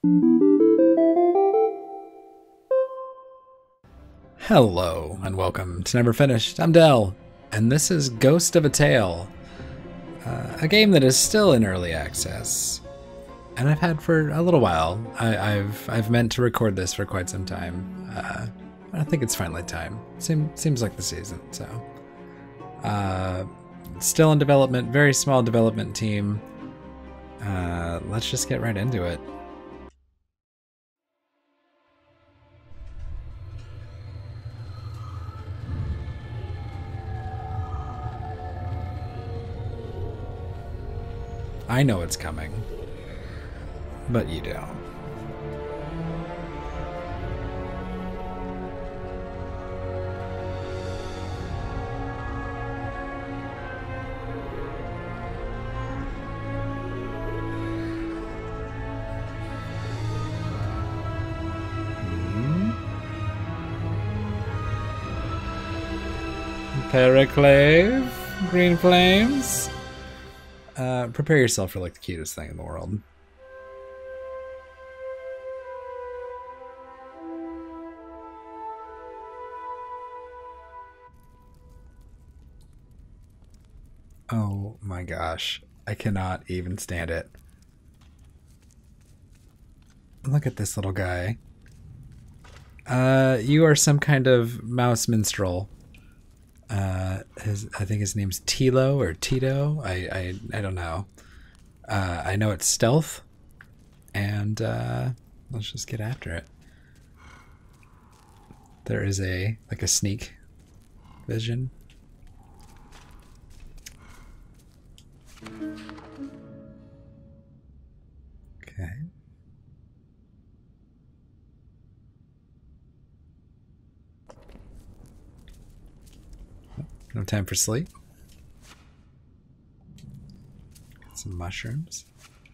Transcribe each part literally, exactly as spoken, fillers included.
Hello, and welcome to Never Finished. I'm Dell, and this is Ghost of a Tale, uh, a game that is still in early access, and I've had for a little while. I, I've I've meant to record this for quite some time. Uh, I think it's finally time. Seem, seems like the season, so. Uh, still in development, very small development team. Uh, let's just get right into it. I know it's coming, but you don't. Hmm? Periclave? Green flames? Uh, prepare yourself for like the cutest thing in the world. Oh my gosh. I cannot even stand it. Look at this little guy. Uh, you are some kind of mouse minstrel. Uh, his, I think his name's Tilo or Tito. I, I, I don't know. Uh, I know it's stealth, and uh, let's just get after it. There is a like a sneak vision. Okay. No time for sleep. Got some mushrooms.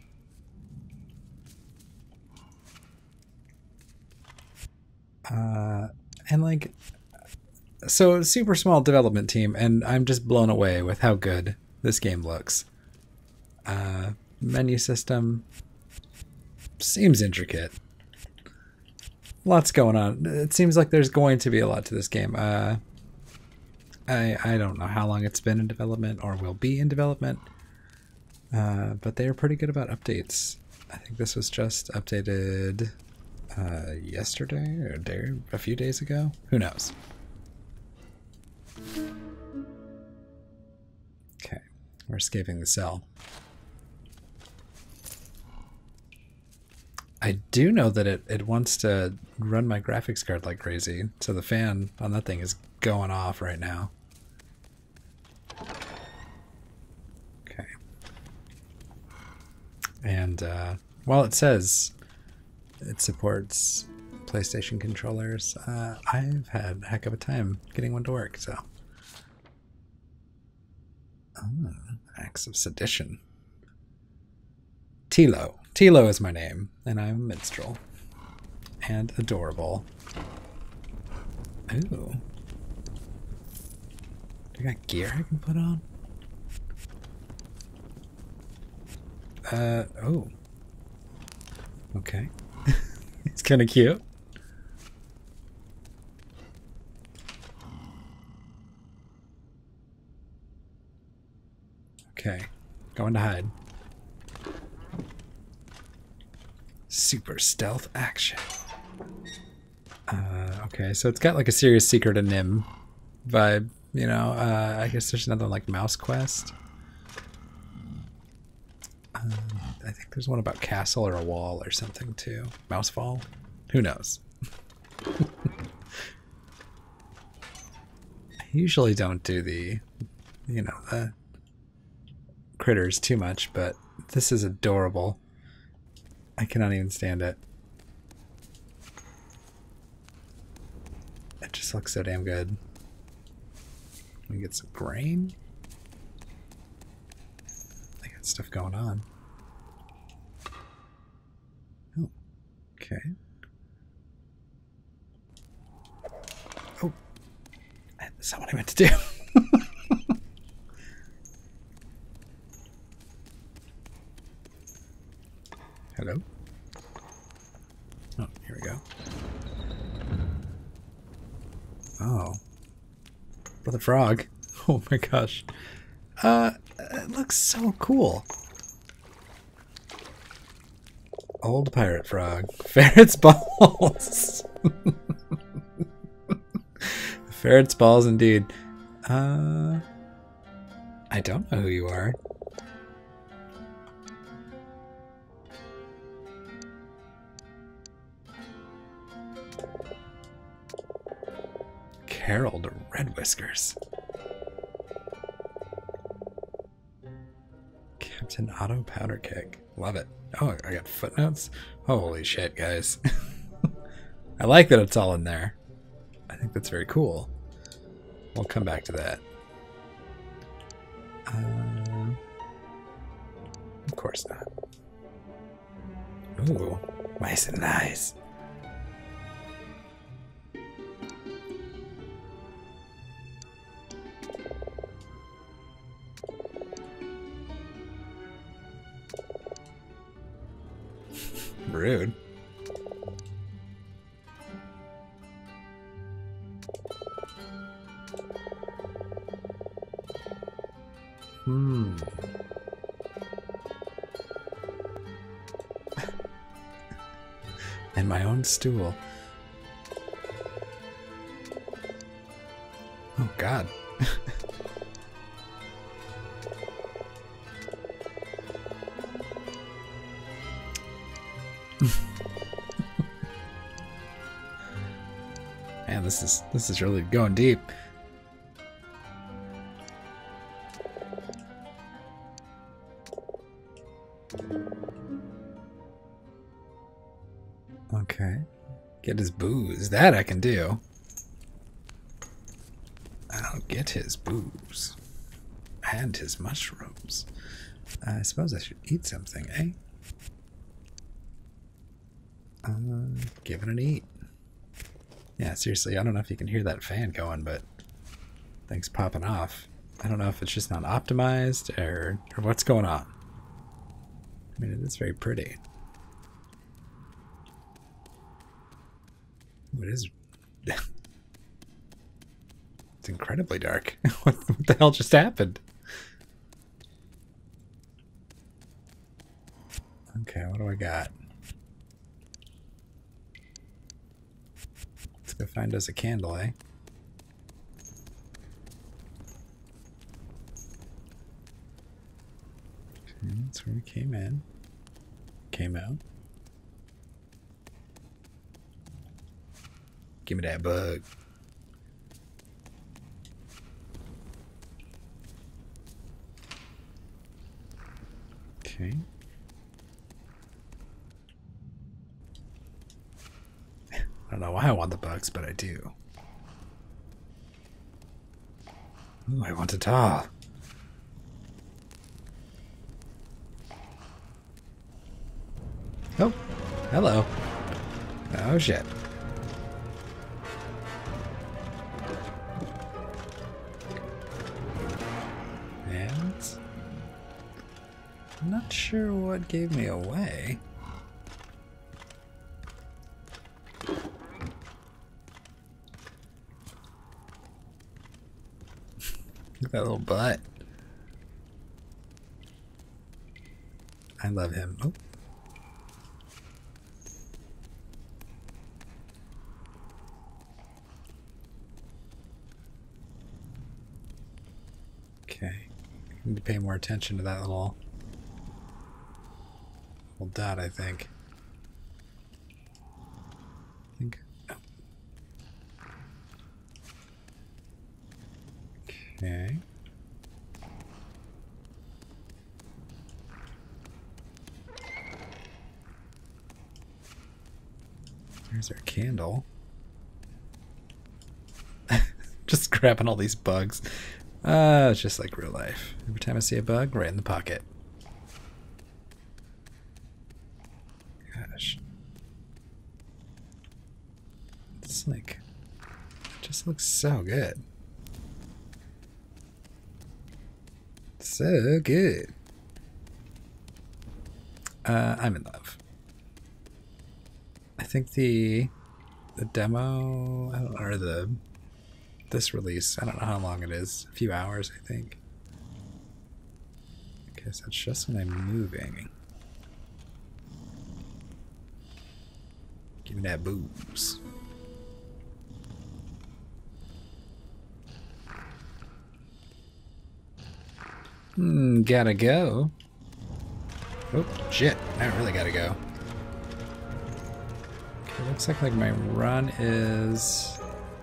Uh, and like, so super small development team, and I'm just blown away with how good this game looks. Uh, menu system seems intricate. Lots going on. It seems like there's going to be a lot to this game. Uh, I, I don't know how long it's been in development or will be in development, uh, but they are pretty good about updates. I think this was just updated uh, yesterday or a, day, a few days ago. Who knows? Okay, we're escaping the cell. I do know that it, it wants to run my graphics card like crazy, so the fan on that thing is going off right now. Okay. And uh, while it says it supports PlayStation controllers, uh, I've had a heck of a time getting one to work, so. Oh, acts of sedition. Tilo. Tilo is my name, and I'm a minstrel. And adorable. Ooh. Do I got gear I can put on? Uh, oh. Okay. It's kind of cute. Okay. Going to hide. Super stealth action. Uh, okay, so it's got like a serious Secret of Nim vibe, you know. Uh, I guess there's another like Mouse Quest. Um, I think there's one about castle or a wall or something too. Mousefall? Who knows? I usually don't do the, you know, the critters too much, but this is adorable. I cannot even stand it. It just looks so damn good. Let me get some grain. They got stuff going on. Oh, okay. Oh, that's not what I meant to do. Hello? Oh, here we go. Oh. Brother Frog. Oh my gosh. Uh, it looks so cool. Old pirate frog. Ferret's balls. Ferret's balls indeed. Uh, I don't know who you are. Harold Red Whiskers. Captain Otto Powder Keg. Love it. Oh, I got footnotes? Holy shit, guys. I like that it's all in there. I think that's very cool. We'll come back to that. Uh, of course not. Ooh, nice and nice. Rude. Hmm. And my own stool. Oh, God. Man, this is this is really going deep. Okay. Get his booze. That I can do. I'll get his booze. And his mushrooms. I suppose I should eat something, eh? Uh, give it an eat. Yeah, seriously, I don't know if you can hear that fan going, but things popping off. I don't know if it's just not optimized or, or what's going on. I mean, it is very pretty. It is. It's incredibly dark. what, what the hell just happened? Okay, what do I got? Let's go find us a candle, eh? Okay, that's where we came in. Came out. Give me that bug. Okay. I don't know why I want the bugs, but I do. Ooh, I want it all. Oh, hello. Oh, shit. And I'm not sure what gave me away. Look at that little butt. I love him. Oh. Okay. I need to pay more attention to that little, little dot, I think. I think. Oh. Okay. There's our candle. Just grabbing all these bugs. Uh, it's just like real life. Every time I see a bug, right in the pocket. Gosh. It's like, it just looks so good. So good. Uh, I'm in love. I think the the demo, I don't know, or the this release, I don't know how long it is. A few hours, I think. I guess that's just when I'm moving. Give me that booze. Hmm, gotta go. Oh, shit. I really gotta go. Okay, looks like, like my run is...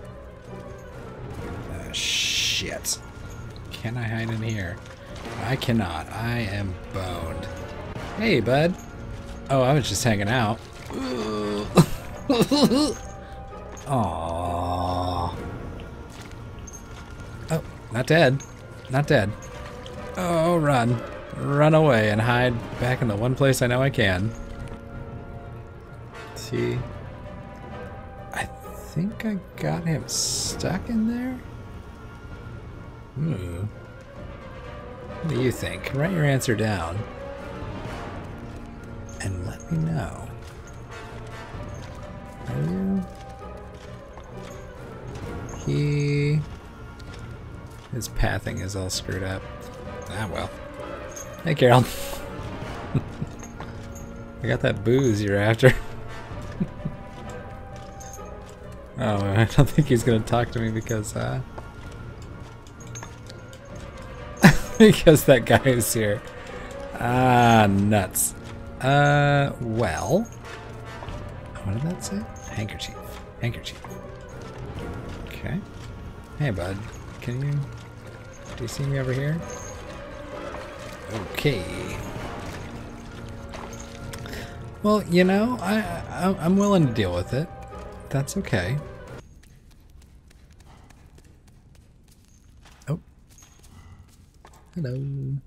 Uh, shit. Can I hide in here? I cannot. I am boned. Hey, bud. Oh, I was just hanging out. Aww. Oh, not dead. Not dead. Oh, run. Run away and hide back in the one place I know I can. Let's see. I think I got him stuck in there? Hmm. What do you think? Write your answer down. And let me know. Are you? He... His pathing is all screwed up. Ah, well. Hey, Carol. I got that booze you're after. Oh, I don't think he's gonna talk to me because, uh... because that guy is here. Ah, nuts. Uh, well... What did that say? Handkerchief. Handkerchief. Okay. Hey, bud. Can you... Do you see me over here? Okay. Well, you know, I, I I'm willing to deal with it. That's okay. Oh. Hello.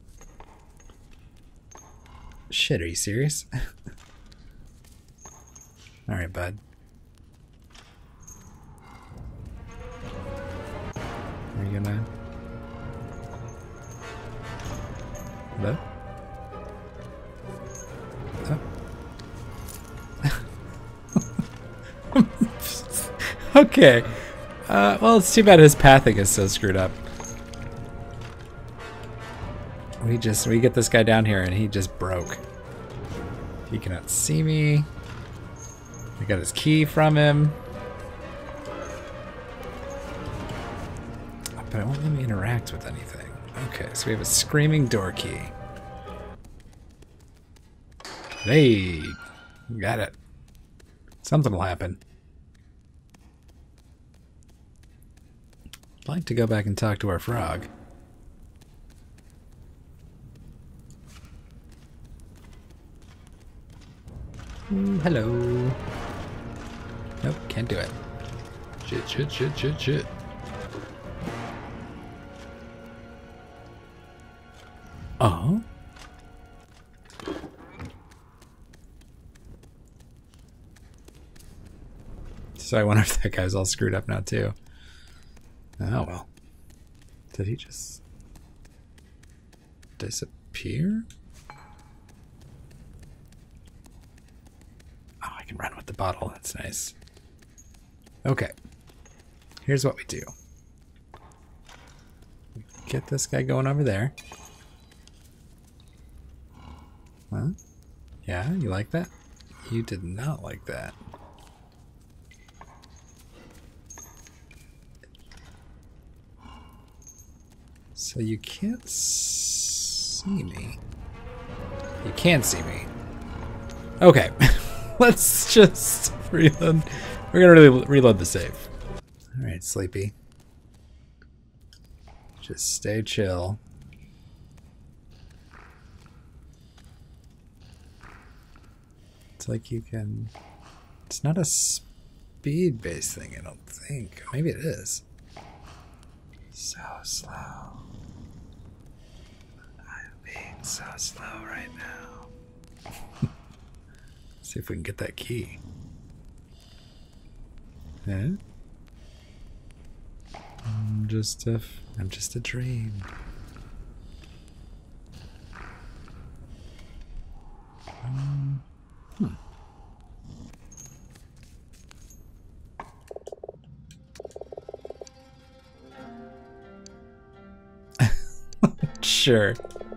Shit, are you serious? All right, bud. Are you gonna? Hello? Oh. Okay. Uh, well, it's too bad his pathing is so screwed up. We just, we get this guy down here and he just broke. He cannot see me. I got his key from him. But it won't let me interact with anything. Okay, so we have a screaming door key. Hey, got it. Something will happen. I'd like to go back and talk to our frog. Ooh, hello. Nope, can't do it. Shit, shit, shit, shit, shit. Oh. So I wonder if that guy's all screwed up now too. Oh well. Did he just disappear? Oh, I can run with the bottle. That's nice. Okay. Here's what we do. Get this guy going over there. Huh? Yeah, you like that? You did not like that. So you can't see me. You can see me. Okay. Let's just reload. We're gonna really reload the save. Alright, Sleepy. Just stay chill. It's like you can... It's not a speed-based thing, I don't think. Maybe it is. So slow. I'm being so slow right now. See if we can get that key. Huh? I'm just a... I'm just a dream. Um... Hmm. sure.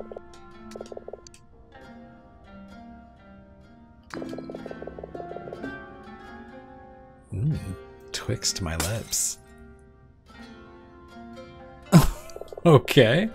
Mm, twixt my lips. Okay.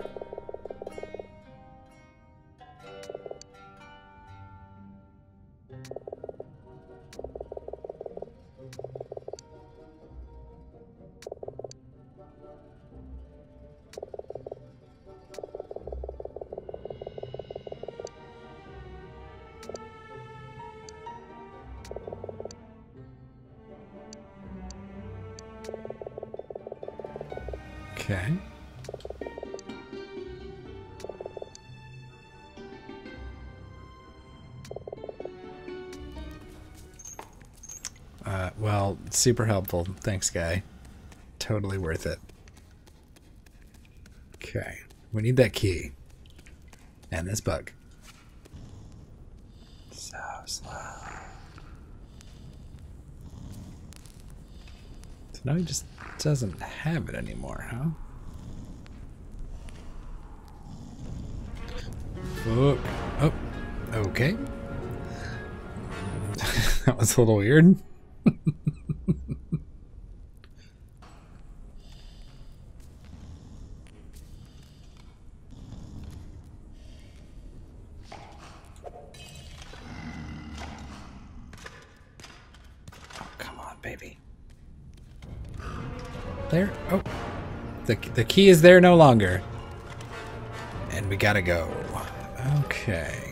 Okay. Uh, well, super helpful. Thanks, guy. Totally worth it. Okay. We need that key. And this bug. So slow. So now he just doesn't have it anymore, huh? Fuck. Oh, okay. That was a little weird. Baby. There. Oh. The, the key is there no longer. And we gotta go. Okay.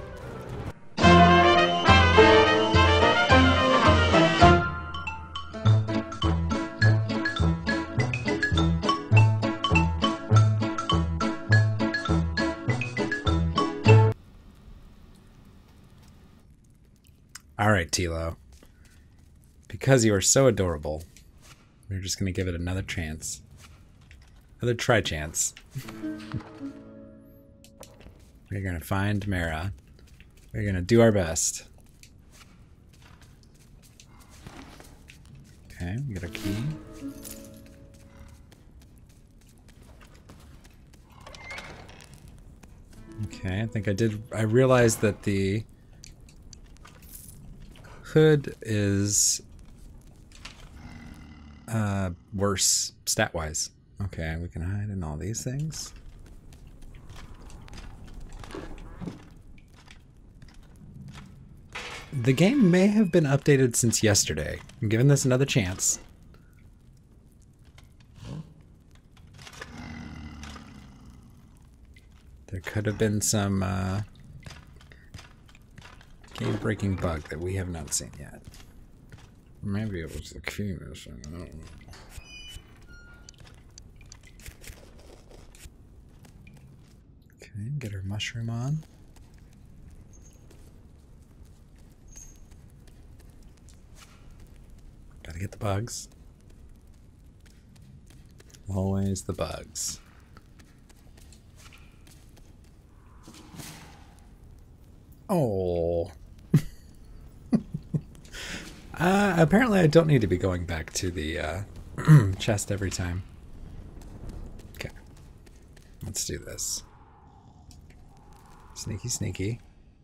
All right, Tilo. Because you are so adorable, we're just going to give it another chance. Another try chance. We're going to find Mara. We're going to do our best. Okay, we got a key. Okay, I think I did. I realized that the hood is Uh, worse stat-wise. Okay, we can hide in all these things. The game may have been updated since yesterday. I'm giving this another chance. There could have been some uh, game-breaking bug that we have not seen yet. Maybe it was the key missing. I don't know. Okay, get her mushroom on. Gotta get the bugs. Always the bugs. Oh. Uh, apparently I don't need to be going back to the uh, chest every time. Okay. Let's do this. Sneaky, sneaky.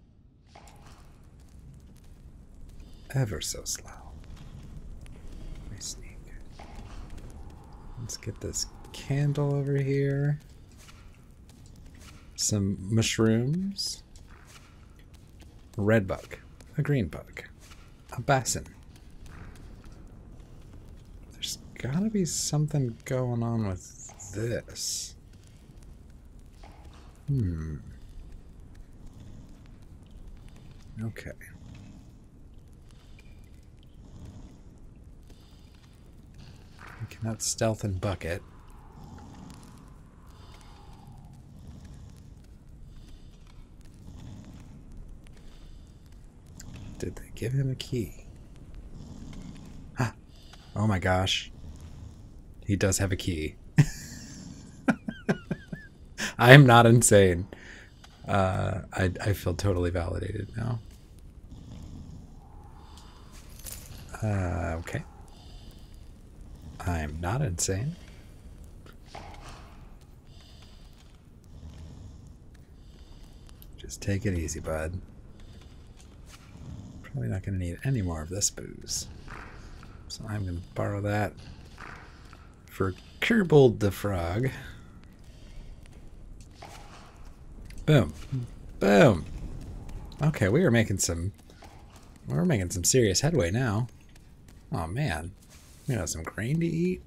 Ever so slow. Let me sneak. Let's get this candle over here. Some mushrooms. A red bug. A green bug. A basin. Gotta be something going on with this. Hmm. Okay. We cannot stealth and bucket. Did they give him a key? Ah. Oh my gosh. He does have a key. I am not insane. Uh, I, I feel totally validated now. Uh, okay. I'm not insane. Just take it easy, bud. Probably not going to need any more of this booze. So I'm going to borrow that for Kerbold the Frog. Boom. Boom. Okay, we were making some... We're making some serious headway now. Oh, man. We got some grain to eat.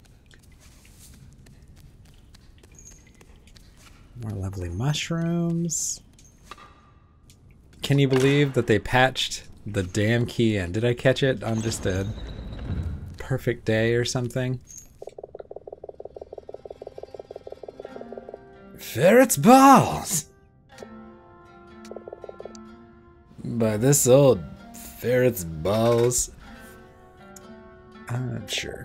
More lovely mushrooms. Can you believe that they patched the damn key in? Did I catch it on just a perfect day or something? Ferret's balls! By this old ferret's balls. I'm sure.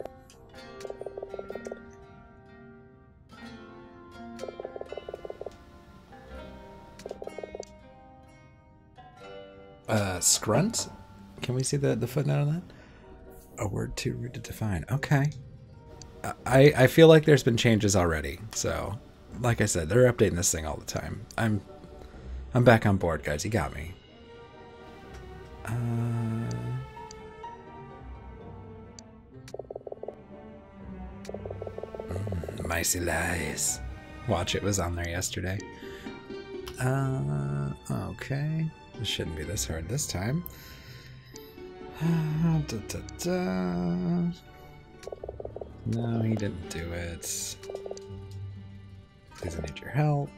Uh, scrunt? Can we see the, the footnote on that? A word too rude to define. Okay. I, I feel like there's been changes already. So, like I said, they're updating this thing all the time. I'm I'm back on board, guys. You got me. Uh, mm, Micey Lies. Watch It was on there yesterday. Uh, okay. It shouldn't be this hard this time. Uh, da, da, da. No, he didn't do it. Please, I need your help.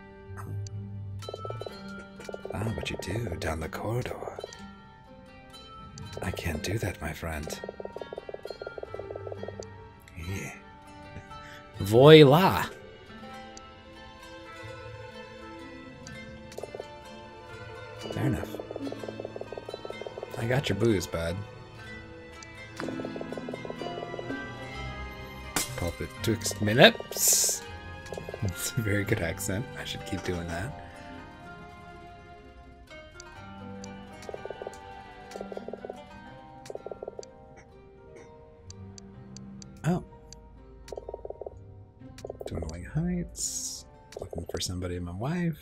Ah, but you do, down the corridor. I can't do that, my friend. Yeah. Voila! Fair enough. I got your booze, bud. Pulpit twixt minutes. That's a very good accent. I should keep doing that. Oh. Dwindling Heights. Looking for somebody, my wife.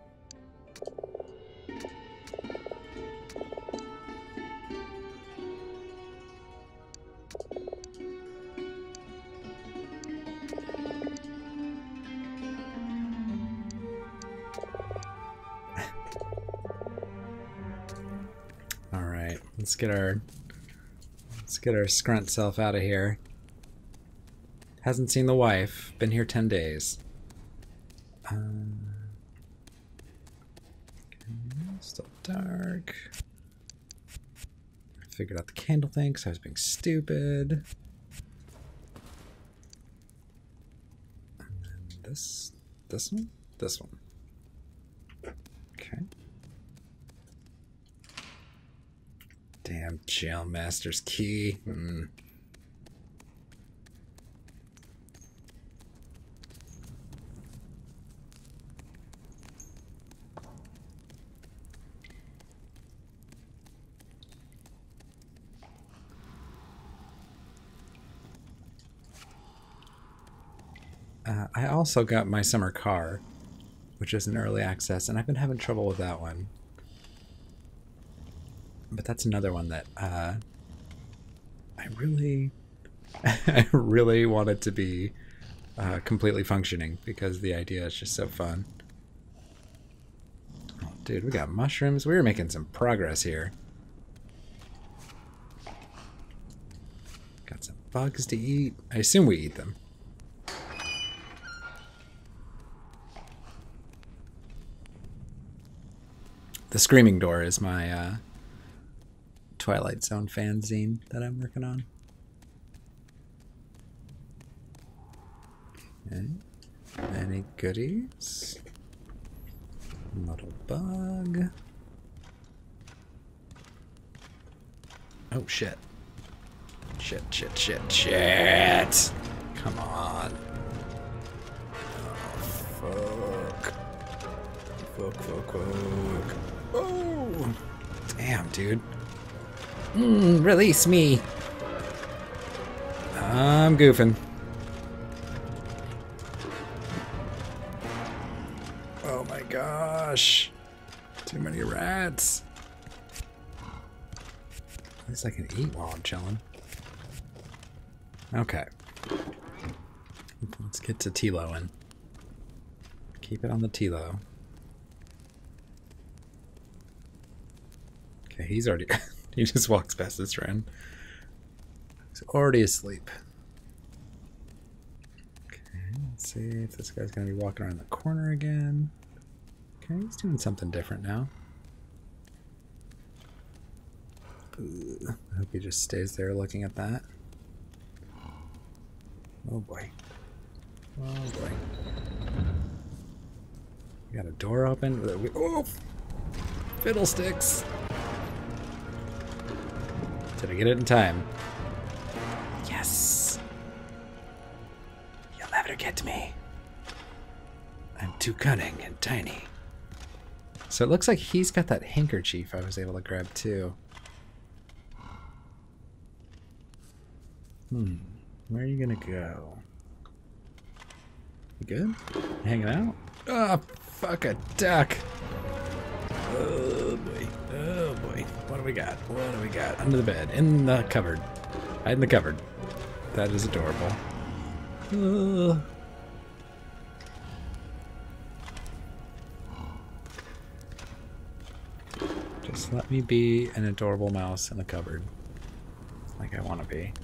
Let's get our let's get our scrunt self out of here. Hasn't seen the wife. Been here ten days. Um, okay, still dark. I figured out the candle thing because I was being stupid. And then this this one? This one. Okay. Damn, Jail Master's key. Mm. Uh, I also got my summer car, which is an early access, and I've been having trouble with that one. But that's another one that uh, I really, I really want it to be uh, completely functioning because the idea is just so fun. Oh, dude, we got mushrooms. We were making some progress here. Got some bugs to eat. I assume we eat them. The Screaming Door is my uh, Twilight Zone fanzine that I'm working on. Okay. Any goodies? Muddle bug. Oh shit. Shit, shit, shit, shit. Come on. Oh, fuck. Fuck, fuck, fuck. Oh! Damn, dude. Mm, release me. I'm goofing. Oh my gosh. Too many rats. At least I can eat while I'm chilling. Okay. Let's get to Tilo-ing. Keep it on the Tilo. Okay, he's already... he just walks past this friend. He's already asleep. Okay, let's see if this guy's going to be walking around the corner again. Okay, he's doing something different now. Ooh, I hope he just stays there looking at that. Oh boy. Oh boy. We got a door open. Oh! Fiddlesticks! Did I get it in time? Yes! You'll never get me. I'm too cunning and tiny. So it looks like he's got that handkerchief I was able to grab too. Hmm. Where are you gonna go? You good? You hanging out? Oh, fuck a duck! Oh boy. Oh boy. What do we got? What do we got? Under the bed. In the cupboard. Hide in the cupboard. That is adorable. Uh. Just let me be an adorable mouse in the cupboard. Like I want to be.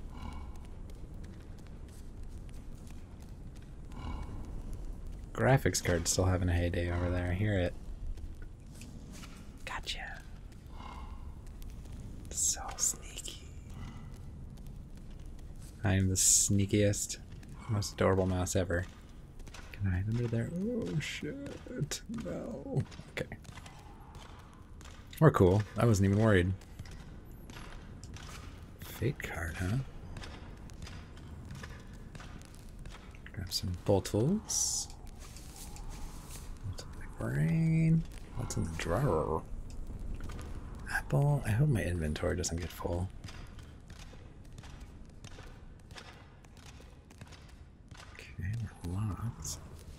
Graphics card's still having a heyday over there. I hear it. Gotcha. So sneaky. I am the sneakiest, most adorable mouse ever. Can I hide under there? Oh shit. No. Okay. We're cool. I wasn't even worried. Fate card, huh? Grab some bottles. Brain. What's in the drawer? Apple. I hope my inventory doesn't get full. Okay, we're locked.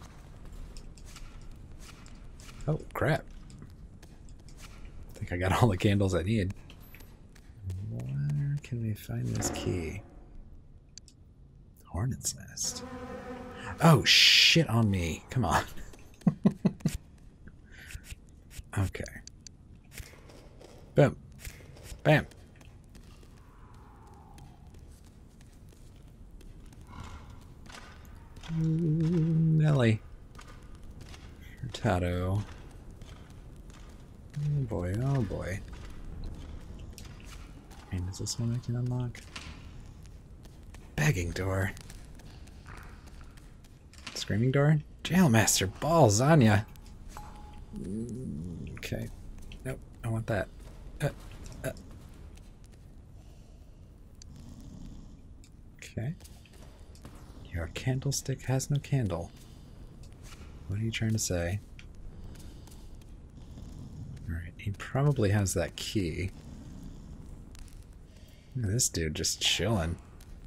Oh, crap. I think I got all the candles I need. Where can we find this key? Hornet's nest. Oh, shit on me. Come on. Okay. Boom. Bam. Ooh, Nelly. Furtado. Oh boy, oh boy. And is this one I can unlock? Begging door. Screaming door? Jailmaster, balls on ya. Okay. Nope, I want that. Uh, uh. Okay. Your candlestick has no candle. What are you trying to say? Alright, he probably has that key. Look at this dude just chilling.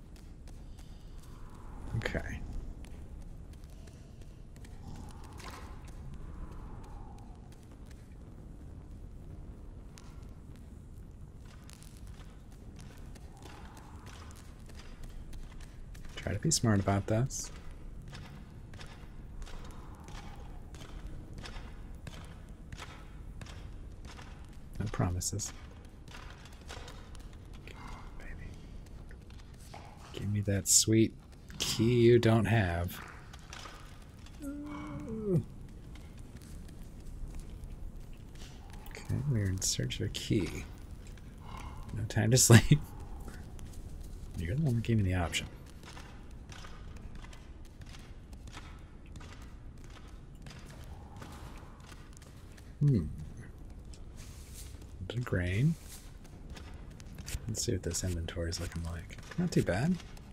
Okay. Try to be smart about this. No promises. Come on, baby. Give me that sweet key you don't have. Ooh. Okay, we're in search of a key. No time to sleep. You're the one that gave me the option. Hmm. A bit of grain. Let's see what this inventory is looking like. Not too bad.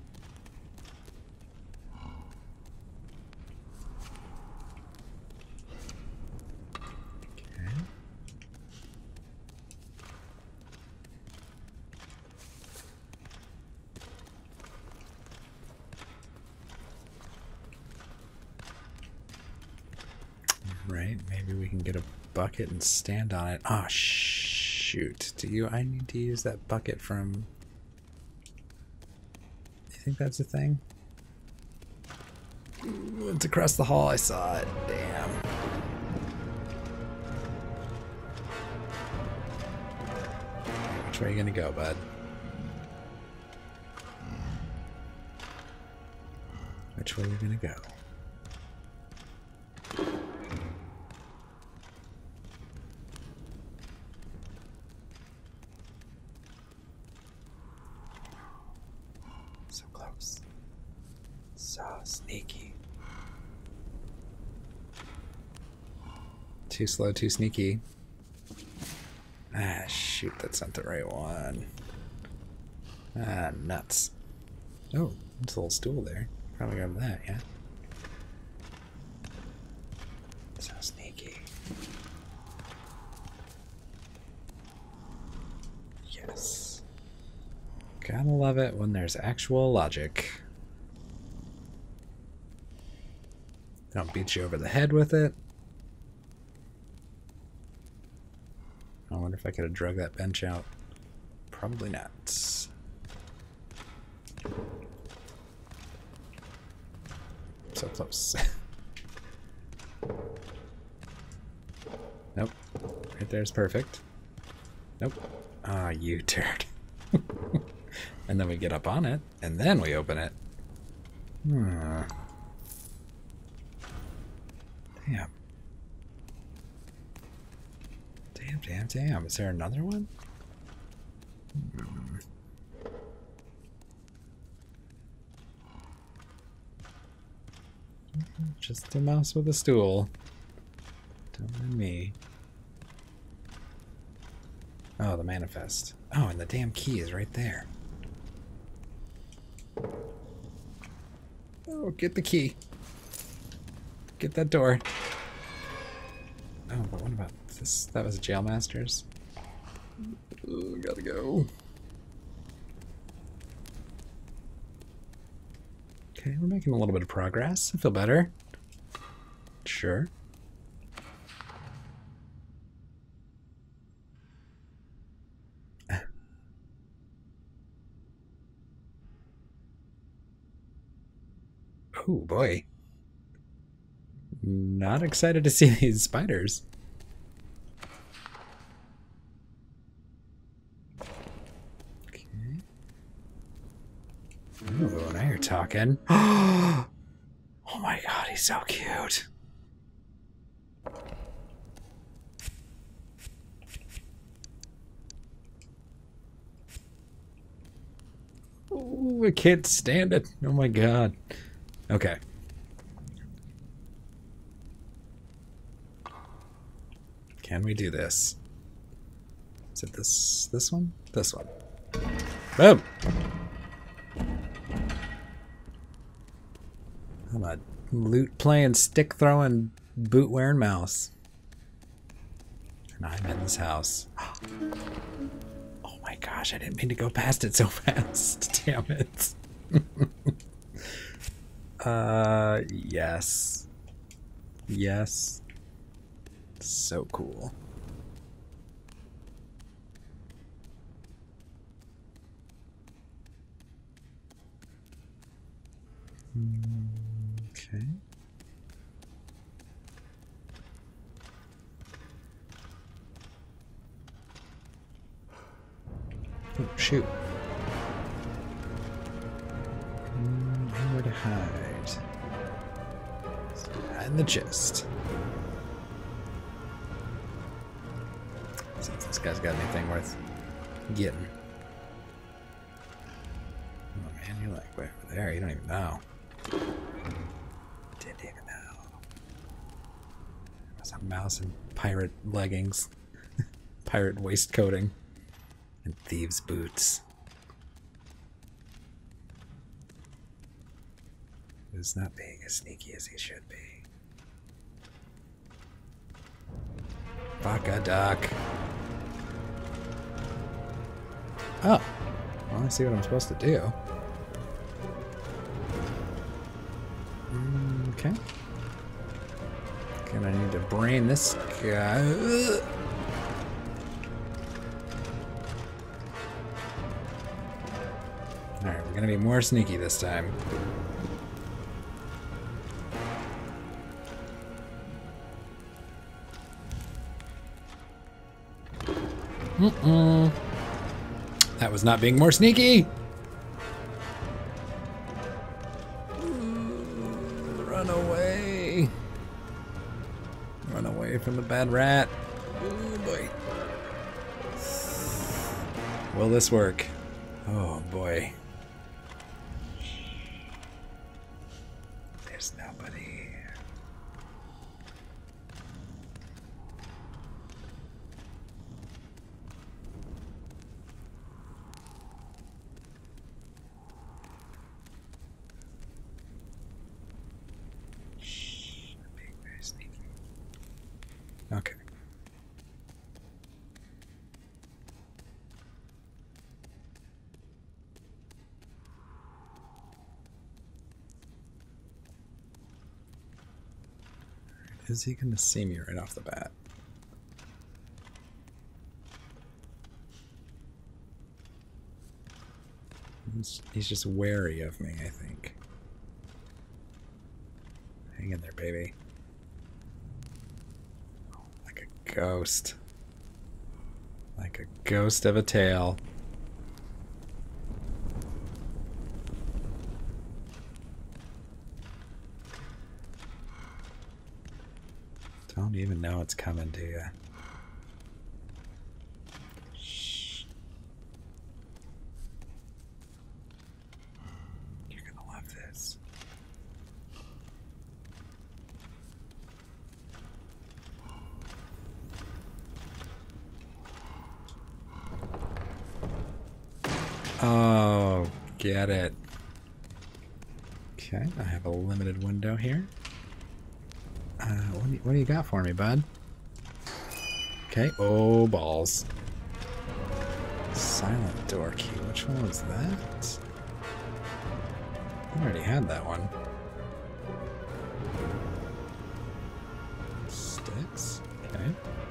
Okay. Right. Okay, maybe we can get a bucket and stand on it. Oh, shoot. Do you? I need to use that bucket from... You think that's a thing? Ooh, it's across the hall. I saw it. Damn. Which way are you gonna go, bud? Which way are you gonna go? So close. So sneaky. Too slow, too sneaky. Ah, shoot, that's not the right one. Ah, nuts. Oh, there's a little stool there. Probably grab that, yeah? So sneaky. Yes. Gotta love it when there's actual logic. Don't beat you over the head with it. I wonder if I could have drug that bench out. Probably not. So close. Nope. Right there's perfect. Nope. Ah, you turd. And then we get up on it, and then we open it. Hmm. Damn. Damn, damn, damn. Is there another one? Hmm. Just a mouse with a stool. Don't mind me. Oh, the manifest. Oh, and the damn key is right there. Oh, get the key. Get that door. Oh, but what about this? That was a Jailmaster's. Oh, gotta go. Okay, we're making a little bit of progress. I feel better. Sure. Oh boy. Not excited to see these spiders. Okay. Oh, now you're talking. Oh my god, he's so cute. Oh, I can't stand it. Oh my god. Okay. Can we do this? Is it this this one? This one. Boom! I'm a loot playing, stick throwing, boot wearing mouse. And I'm in this house. Oh my gosh, I didn't mean to go past it so fast. Damn it. uh, yes. Yes. So cool. Okay. Oh, shoot. Mm, where to hide? Hide in the chest. See if this guy's got anything worth getting. Oh man, you're like way over there. You don't even know. Didn't even know. There's a mouse in pirate leggings, pirate waistcoating, and thieves' boots. Who's not being as sneaky as he should be? Baka duck. Oh, well, I see what I'm supposed to do. Okay. Gonna need to brain this guy. Alright, we're gonna be more sneaky this time. Mm-mm. That was not being more sneaky! Run away! Run away from the bad rat. Oh boy. Will this work? Oh boy. There's nobody. Shh, I'm being very sneaky. Okay. Is he going to see me right off the bat? He's, he's just wary of me, I think. Hang in there, baby. Like a ghost. Like a ghost of a tail. Don't even know it's coming to you. Shh. You're gonna love this. Oh, get it. Okay, I have a limited window here. Uh, what, do you, what do you got for me, bud? Okay. Oh, balls. Silent door key. Which one was that? I already had that one. Sticks. Okay.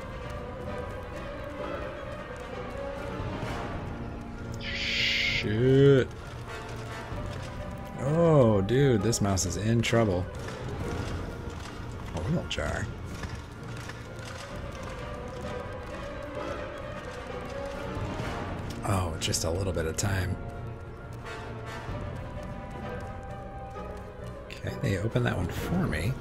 Shit. Oh, dude, this mouse is in trouble. Oil jar. Oh, just a little bit of time. Okay, they opened that one for me.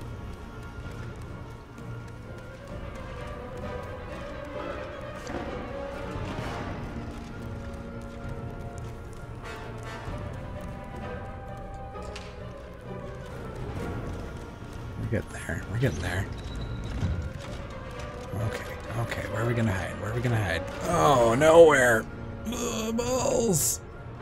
We're getting there. We're getting there. Okay, okay. Where are we gonna hide? Where are we gonna hide? Oh, nowhere. Ugh, balls.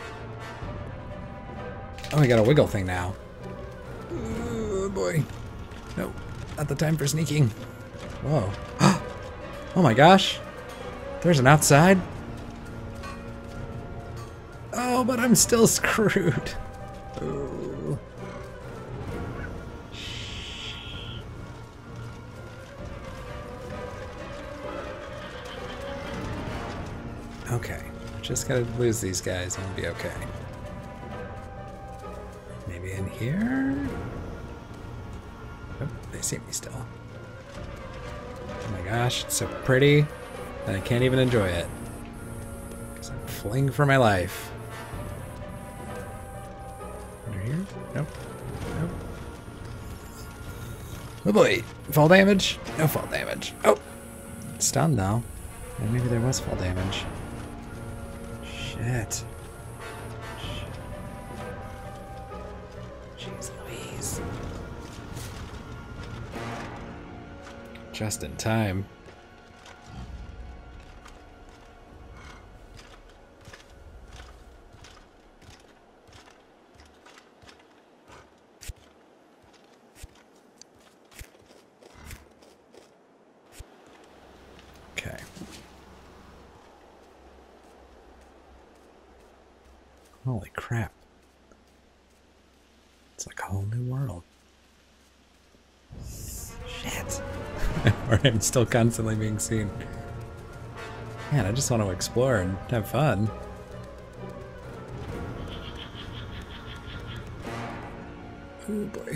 Oh, we got a wiggle thing now. Oh boy. No, not the time for sneaking. Whoa. Oh my gosh. There's an outside. Oh, but I'm still screwed. Oh. Okay, just gotta lose these guys and we'll be okay. Maybe in here? Oh, they see me still. Oh my gosh, it's so pretty that I can't even enjoy it. Because I'm fleeing for my life. Under here? Nope. Nope. Oh boy, fall damage? No fall damage. Oh! Stunned though. And maybe there was fall damage. Shit. Jeez Louise. Just in time. Okay. Holy crap. It's like a whole new world. Shit. Or I'm still constantly being seen. Man, I just want to explore and have fun. Oh boy.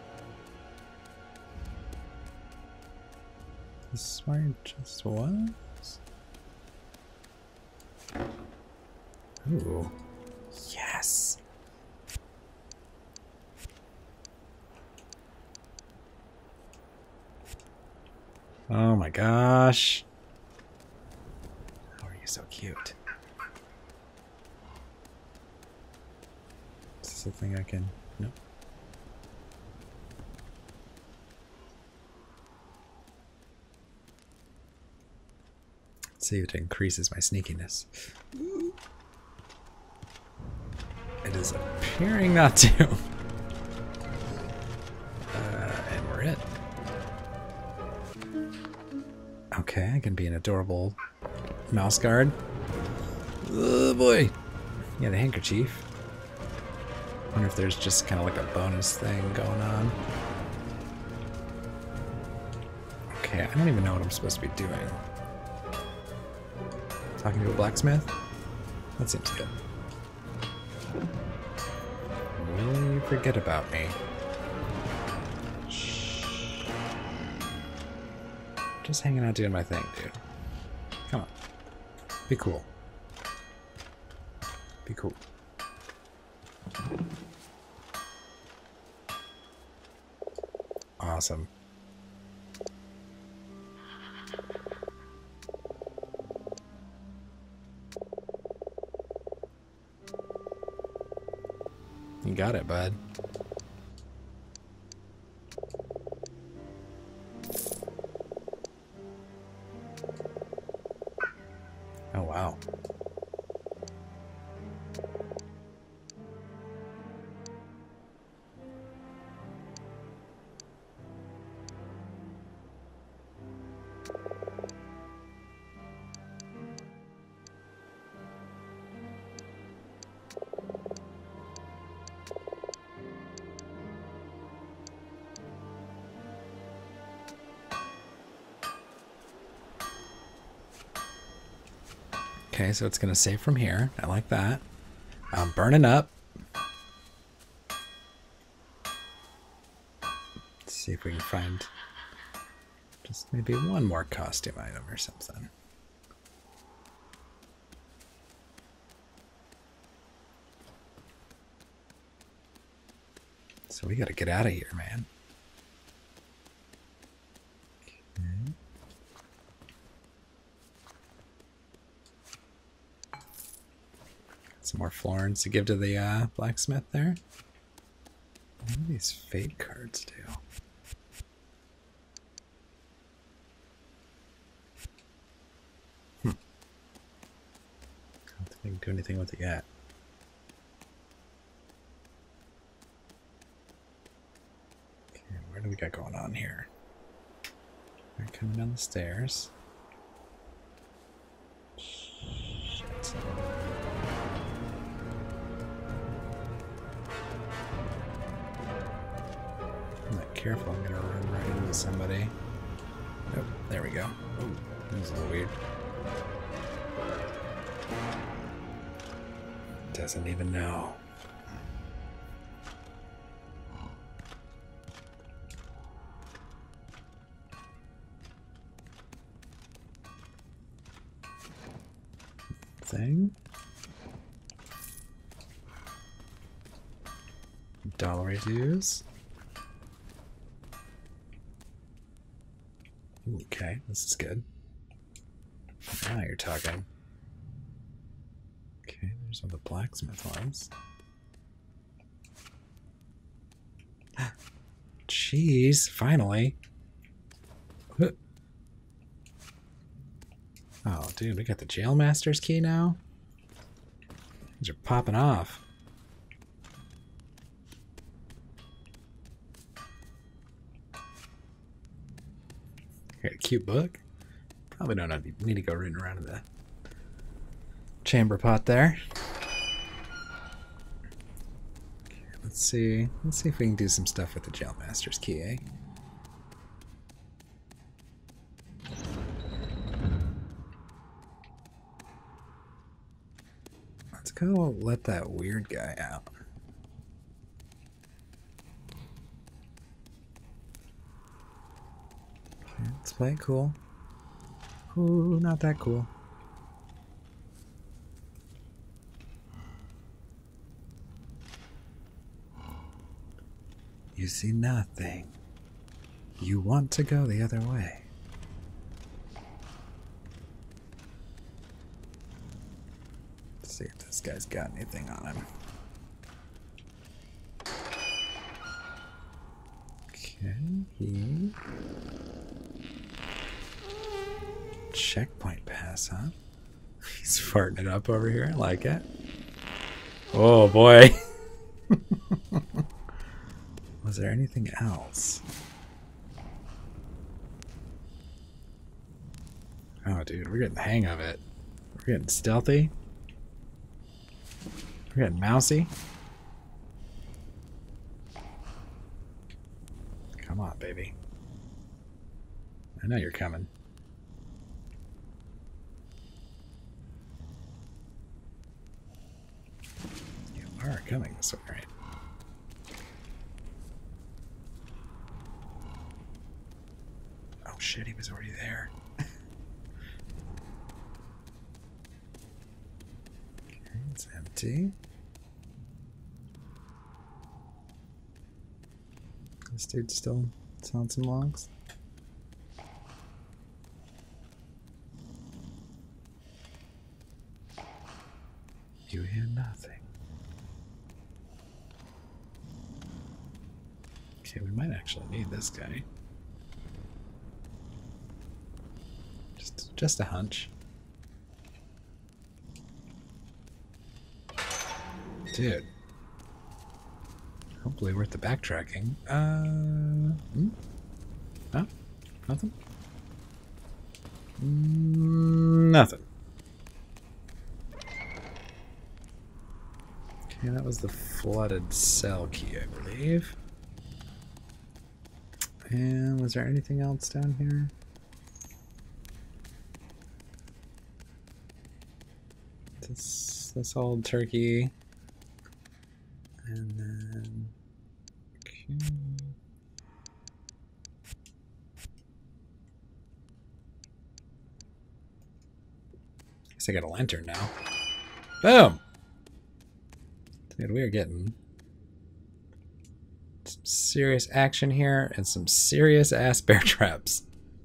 This is where it just was. Ooh. Yes. Oh my gosh. How are you so cute? Is this a thing I can... Nope. Let's see if it increases my sneakiness. It is appearing not to. Uh, and we're in. Okay, I can be an adorable mouse guard. Oh boy. Yeah, the handkerchief. Wonder if there's just kind of like a bonus thing going on. Okay, I don't even know what I'm supposed to be doing. Talking to a blacksmith? That seems good. Will you forget about me? Shh. Just hanging out doing my thing, dude. Come on. Be cool. Be cool. Awesome. You got it, bud. Oh, wow. Okay, so it's going to save from here. I like that. I'm burning up. Let's see if we can find just maybe one more costume item or something. So we got to get out of here, man. Okay. Some more florins to give to the uh, blacksmith there. What do these fate cards do? Hmm. I don't think I can do anything with it yet. Okay, what do we got going on here? We're coming down the stairs. Shit. I'm not careful, I'm gonna run right into somebody. Nope, there we go. Oh, that was a little weird. Doesn't even know. Thing. Dollar dues. Okay, this is good. Now you're talking. Okay, there's all the blacksmith ones. Jeez, finally. Oh, dude, we got the jailmaster's key now? These are popping off. Got a cute book. Probably don't need to go rooting around in the chamber pot there. Okay, let's see. Let's see if we can do some stuff with the jailmaster's key, eh? go let that weird guy out. Okay, let's play it cool. Ooh, not that cool. You see nothing. You want to go the other way. Let's see if this guy's got anything on him. Can he... Checkpoint pass, huh? He's farting it up over here. I like it. Oh boy. Was there anything else? Oh, dude, we're getting the hang of it. We're getting stealthy. We're getting mousy. Come on, baby. I know you're coming. You are coming this way, right? Oh shit, he was already there. Okay, it's empty. This dude's still selling some logs. You hear nothing. Okay, we might actually need this guy. Just, just a hunch. Dude. Hopefully worth the backtracking. Uh, hmm? No? Nothing? Mm, nothing. Okay, that was the flooded cell key, I believe. And was there anything else down here? This, this old turkey. And then... Okay. Guess I got a lantern now. Boom! Dude, we are getting some serious action here and some serious ass bear traps.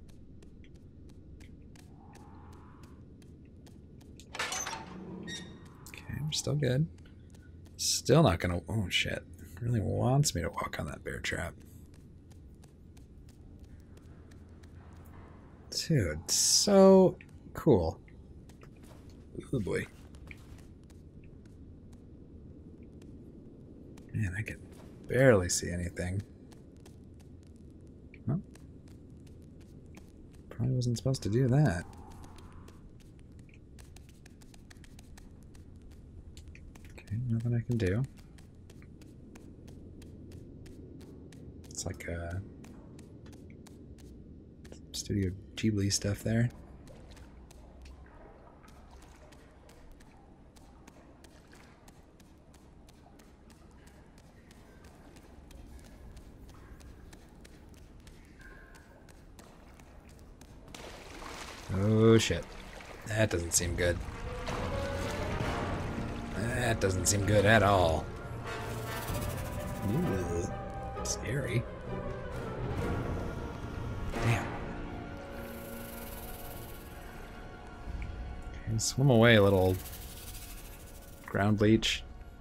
Okay, we're still good. Still not gonna... Oh shit. Really wants me to walk on that bear trap. Dude, so cool. Oh boy. Man, I can barely see anything. Well, probably wasn't supposed to do that. Okay, nothing I can do. It's like uh, Studio Ghibli stuff there. Oh shit. That doesn't seem good. That doesn't seem good at all. Ooh, scary. Damn. Okay, swim away, little ground leech.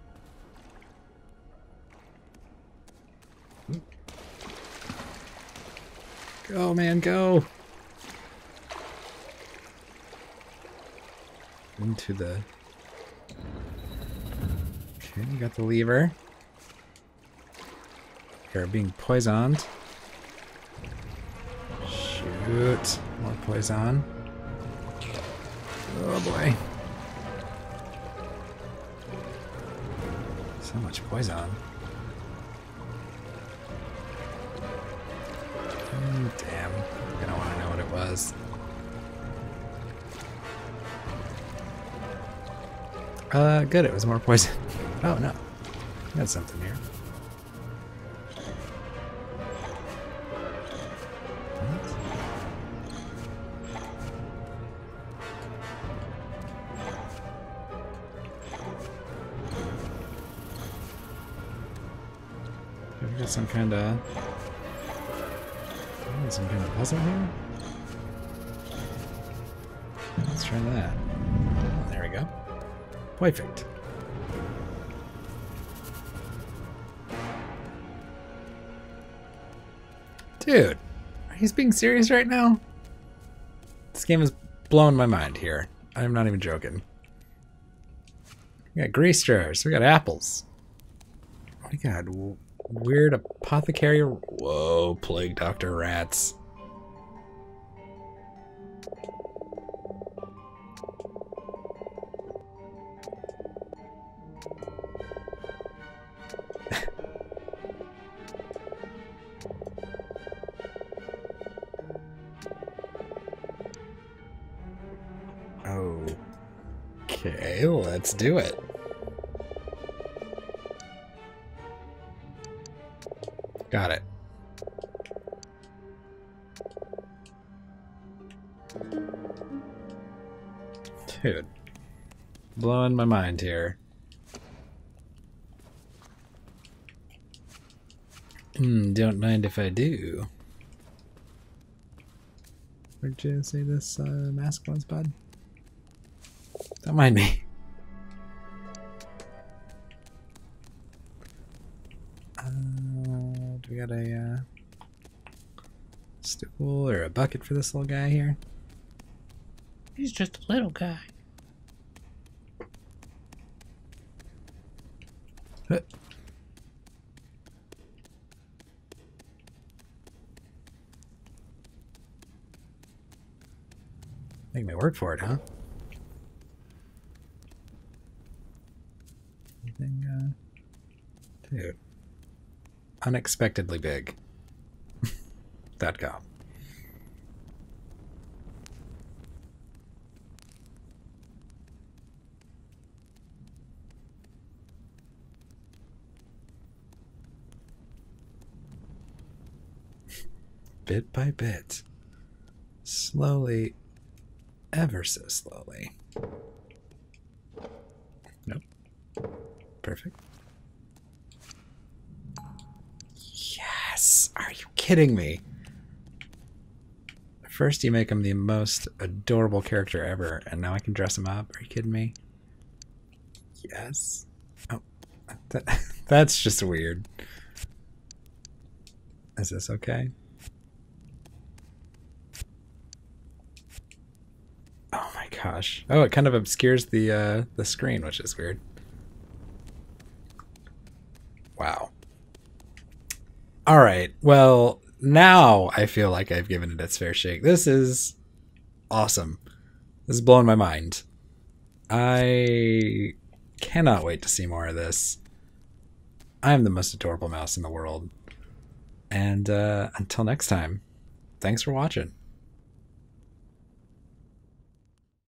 Go, man, go! Into the... Okay, you got the lever. You're being poisoned. Shoot. More poison. Oh boy. So much poison. Mm, damn. I don't want to know what it was. Uh, good, it was more poison. Oh no. Got something here. We've got some kind of some kind of puzzle here. Let's try that. There we go. Perfect. Dude, are you being serious right now? This game is blowing my mind here. I'm not even joking. We got grease jars. We got apples. Oh my god. Weird apothecary. Whoa, plague doctor rats. Okay, let's do it. Got it. Dude. Blowing my mind here. Hmm, don't mind if I do. Where'd you say this uh, mask was, bud? Don't mind me. Uh, do we got a uh, stool or a bucket for this little guy here? He's just a little guy. Huh. Make me work for it, huh? Anything, uh... Dude. Unexpectedly big. That go. Bit by bit. Slowly. Ever so slowly. Nope. Perfect. Yes! Are you kidding me? First you make him the most adorable character ever, and now I can dress him up. Are you kidding me? Yes. Oh, that, that's just weird. Is this okay? Oh my gosh. Oh, it kind of obscures the uh, the screen, which is weird. Wow. All right. Well, now I feel like I've given it its fair shake. This is awesome. This is blowing my mind. I cannot wait to see more of this. I'm the most adorable mouse in the world. And uh, until next time, thanks for watching.